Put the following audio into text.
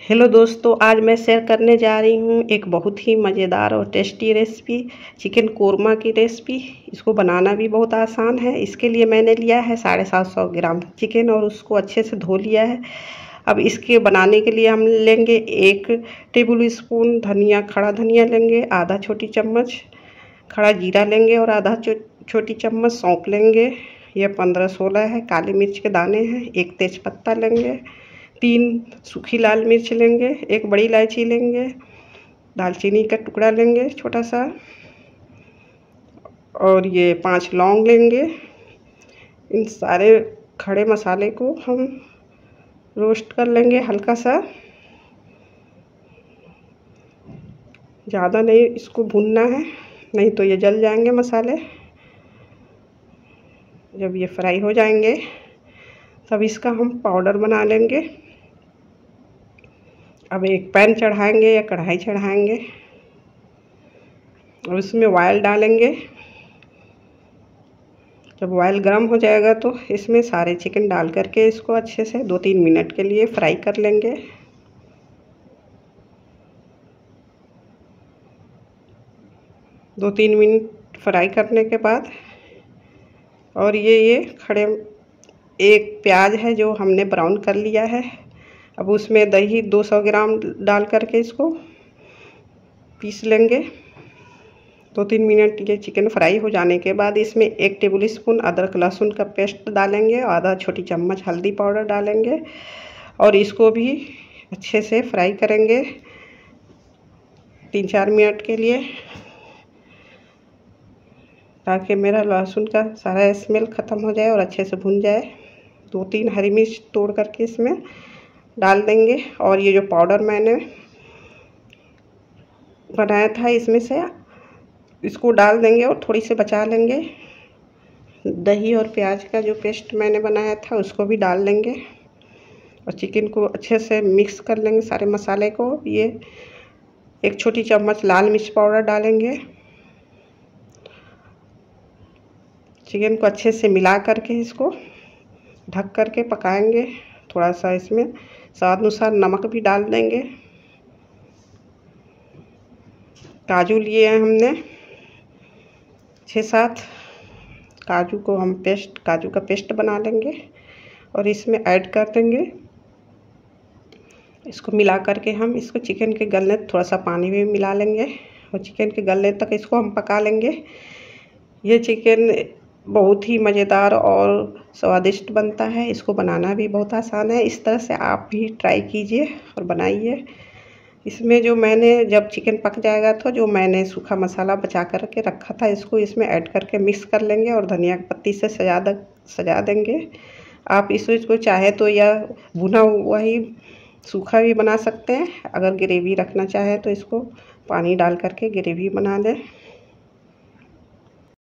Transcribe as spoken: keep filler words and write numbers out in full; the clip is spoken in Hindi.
हेलो दोस्तों, आज मैं शेयर करने जा रही हूँ एक बहुत ही मज़ेदार और टेस्टी रेसिपी, चिकन कोरमा की रेसिपी। इसको बनाना भी बहुत आसान है। इसके लिए मैंने लिया है साढ़े सात सौ ग्राम चिकन और उसको अच्छे से धो लिया है। अब इसके बनाने के लिए हम लेंगे एक टेबल स्पून धनिया, खड़ा धनिया लेंगे, आधा छोटी चम्मच खड़ा जीरा लेंगे और आधा चो, छोटी चम्मच सौंफ लेंगे। यह पंद्रह सोलह है। काली मिर्च के दाने हैं। एक तेज पत्ता लेंगे, तीन सूखी लाल मिर्च लेंगे, एक बड़ी इलायची लेंगे, दालचीनी का टुकड़ा लेंगे छोटा सा, और ये पांच लौंग लेंगे। इन सारे खड़े मसाले को हम रोस्ट कर लेंगे हल्का सा, ज़्यादा नहीं इसको भूनना है, नहीं तो ये जल जाएंगे मसाले। जब ये फ्राई हो जाएंगे तब इसका हम पाउडर बना लेंगे। अब एक पैन चढ़ाएंगे या कढ़ाई चढ़ाएंगे और उसमें ऑयल डालेंगे। जब ऑयल गर्म हो जाएगा तो इसमें सारे चिकन डाल करके इसको अच्छे से दो तीन मिनट के लिए फ्राई कर लेंगे। दो तीन मिनट फ्राई करने के बाद और ये ये खड़े एक प्याज है जो हमने ब्राउन कर लिया है। अब उसमें दही दो सौ ग्राम डाल करके इसको पीस लेंगे। दो तीन मिनट ये चिकन फ्राई हो जाने के बाद इसमें एक टेबल स्पून अदरक लहसुन का पेस्ट डालेंगे और आधा छोटी चम्मच हल्दी पाउडर डालेंगे और इसको भी अच्छे से फ्राई करेंगे तीन चार मिनट के लिए, ताकि मेरा लहसुन का सारा स्मेल ख़त्म हो जाए और अच्छे से भुन जाए। दो तीन हरी मिर्च तोड़ करके इसमें डाल देंगे और ये जो पाउडर मैंने बनाया था इसमें से इसको डाल देंगे और थोड़ी सी बचा लेंगे। दही और प्याज का जो पेस्ट मैंने बनाया था उसको भी डाल लेंगे और चिकन को अच्छे से मिक्स कर लेंगे सारे मसाले को। ये एक छोटी चम्मच लाल मिर्च पाउडर डालेंगे। चिकन को अच्छे से मिला करके इसको ढक करके पकाएंगे। थोड़ा सा इसमें स्वाद अनुसार नमक भी डाल देंगे। काजू लिए हैं हमने छः सात, काजू को हम पेस्ट काजू का पेस्ट बना लेंगे और इसमें ऐड कर देंगे। इसको मिला करके हम इसको चिकन के गलने थोड़ा सा पानी भी मिला लेंगे और चिकन के गलने तक इसको हम पका लेंगे। ये चिकन बहुत ही मज़ेदार और स्वादिष्ट बनता है। इसको बनाना भी बहुत आसान है। इस तरह से आप भी ट्राई कीजिए और बनाइए। इसमें जो मैंने जब चिकन पक जाएगा तो जो मैंने सूखा मसाला बचा कर के रखा था इसको इसमें ऐड करके मिक्स कर लेंगे और धनिया की पत्ती से सजा द सजा देंगे। आप इस इसको चाहे तो या भुना हुआ ही सूखा भी बना सकते हैं। अगर ग्रेवी रखना चाहे तो इसको पानी डाल करके ग्रेवी बना लें।